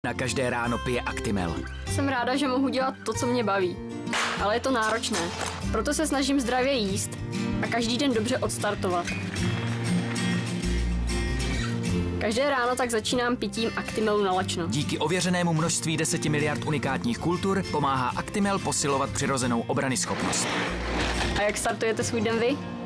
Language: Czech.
Na každé ráno pije Actimel. Jsem ráda, že mohu dělat to, co mě baví. Ale je to náročné. Proto se snažím zdravě jíst a každý den dobře odstartovat. Každé ráno tak začínám pitím Actimelu na lačno. Díky ověřenému množství 10 miliard unikátních kultur pomáhá Actimel posilovat přirozenou obranyschopnost. A jak startujete svůj den vy?